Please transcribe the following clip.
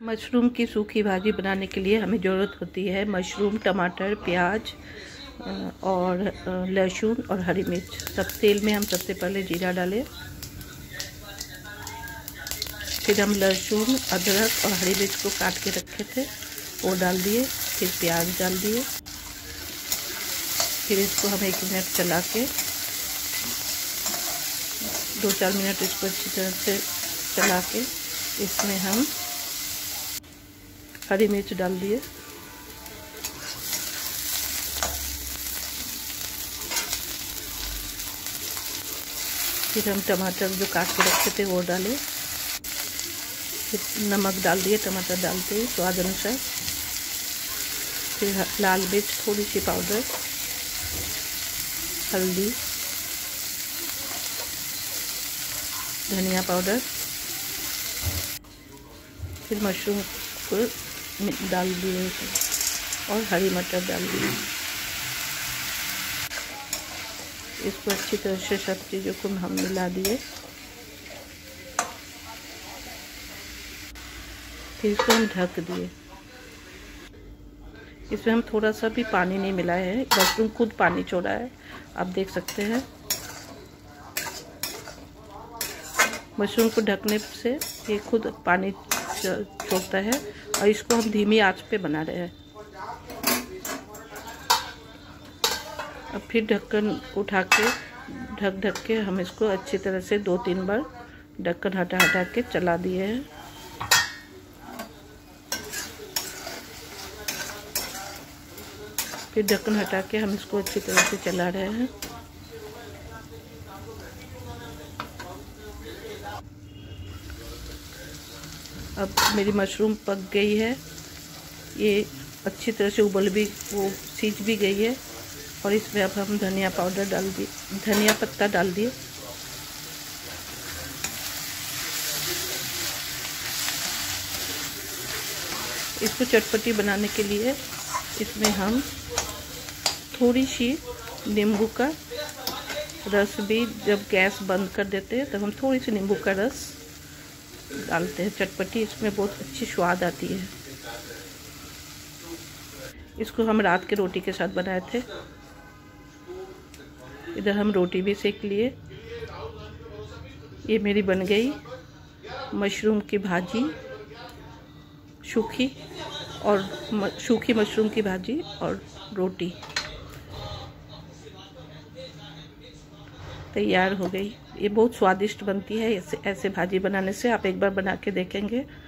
Mushroom की सूखी भाजी बनाने के लिए हमें ज़रूरत होती है मशरूम, टमाटर, प्याज और लहसुन और हरी मिर्च। सब तेल में हम सबसे पहले जीरा डालें, फिर हम लहसुन, अदरक और हरी मिर्च को काट के रखे थे वो डाल दिए, फिर प्याज डाल दिए, फिर इसको हम 1 मिनट चला के 2-4 मिनट इसको अच्छी तरह से चला के इसमें हम हरी मिर्च डाल दिए, फिर हम टमाटर जो काट के रखे थे वो डाले, फिर नमक डाल दिए, टमाटर डालते ही स्वाद अनुसार, फिर लाल मिर्च थोड़ी सी पाउडर, हल्दी, धनिया पाउडर, फिर मशरूम को डाल दिए और हरी मटर डाल दिए। इसको अच्छी तरह से सब चीज़ों को हम मिला दिए, फिर इसको हम ढक दिए। इसमें हम थोड़ा सा भी पानी नहीं मिलाए हैं, मशरूम खुद पानी छोड़ा है, आप देख सकते हैं। मशरूम को ढकने से ये खुद पानी छोड़ता है और इसको हम धीमी आंच पे बना रहे हैं। अब फिर ढक्कन उठा के ढक के हम इसको अच्छी तरह से 2-3 बार ढक्कन हटा के चला दिए हैं। फिर ढक्कन हटा के हम इसको अच्छी तरह से चला रहे हैं। अब मेरी मशरूम पक गई है, ये अच्छी तरह से उबल भी वो सीज भी गई है और इसमें अब हम धनिया पाउडर डाल दिए, धनिया पत्ता डाल दिए, इसको चटपटी बनाने के लिए इसमें हम थोड़ी सी नींबू का रस भी, जब गैस बंद कर देते हैं तब हम थोड़ी सी नींबू का रस डालते हैं। चटपटी इसमें बहुत अच्छी स्वाद आती है। इसको हम रात के रोटी के साथ बनाए थे। इधर हम रोटी भी सेक लिए। ये मेरी बन गई मशरूम की भाजी, सूखी मशरूम की भाजी और रोटी तैयार हो गई। ये बहुत स्वादिष्ट बनती है। ऐसे भाजी बनाने से आप एक बार बना के देखेंगे